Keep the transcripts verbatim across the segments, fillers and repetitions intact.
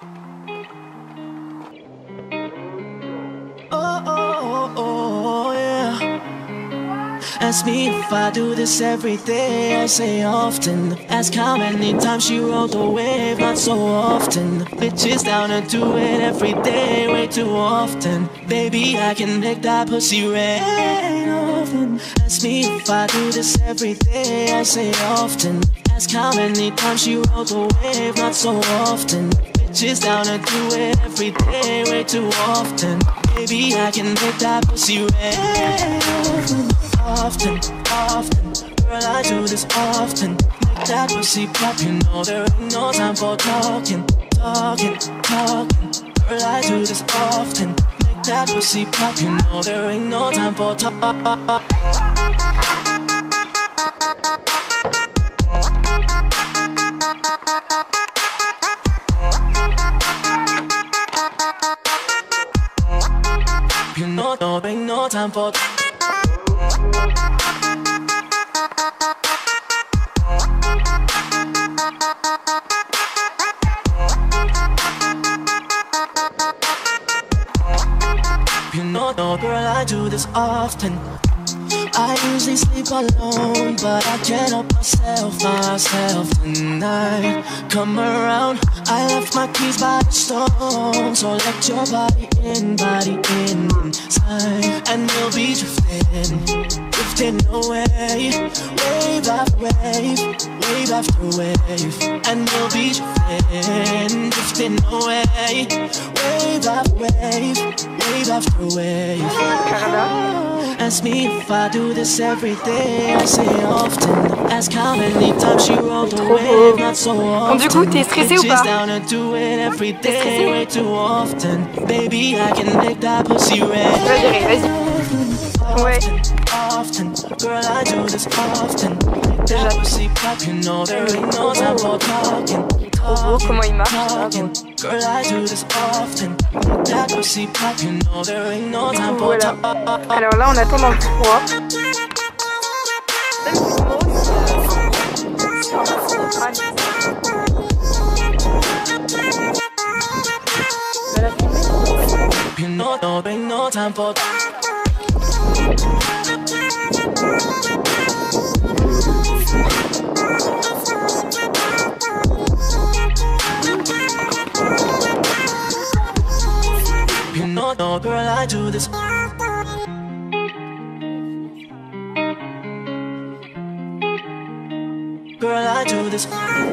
Oh, oh, oh, oh, yeah. Ask me if I do this every day, I say often. Ask how many times she rode the wave, not so often. Bitches down to do it every day, way too often. Baby, I can make that pussy rain often. Ask me if I do this every day, I say often. Ask how many times she rode the wave, not so often. Bitches down to do it every day, way too often. Baby, I can make that pussy rain often, often. Girl, I do this often. Make that pussy pop, you know there ain't no time for talking, talking, talking. Girl, I do this often. Make that pussy pop, you know there ain't no time for talking. You know there ain't no time for. You know, no, girl, I do this often. I usually sleep alone, but I can't help myself, myself tonight. Come around, I left my keys by the stone, so let your body in, body in, inside. And we'll be drifting, drifting away, wave after wave, wave after wave. And we'll be drifting, drifting away, wave after wave, wave after wave. Ask me if I do this every day, I say often. Ask how many times she rolled the wave, not so often. Bon, du coup, t'es stressé ou pas? Down to do it every day, way too often. Baby, I can make that pussy red. Vas-y, vas-y. Ouais. Often, girl, I do this often. That pussy pop, you know there ain't no time for talking. Trop beau, comment il marche. Girl, I do this often. That pussy pop, you know there ain't no time for talking. Alors là, on attend dans le froid. You know there ain't no time for. You know, no, girl, I do this. Girl, I do this.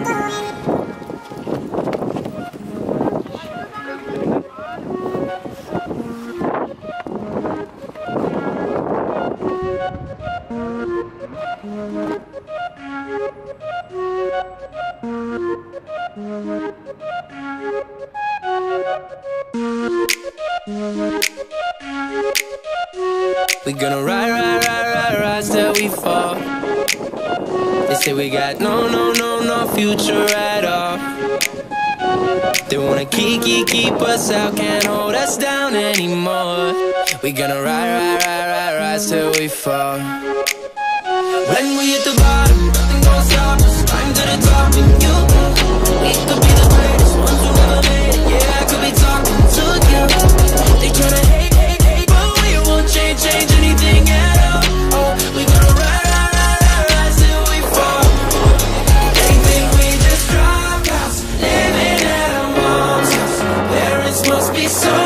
We gonna ride, ride, ride, ride, ride till we fall. They say we got no, no, no, no future at all. They wanna keep, keep, keep us out, can't hold us down anymore. We gonna ride, ride, ride, ride, ride till we fall. When we hit the bottom, nothing gonna stop us. Climb to the top with you. We could be the greatest ones who never made it. Yeah, I could be talking to you. They tryna hate, hate, hate, but we won't change, change anything at all. Oh, we gonna ride, ride, ride, ride, ride till we fall. They think we just dropped out, living at our mom's house. Parents must be so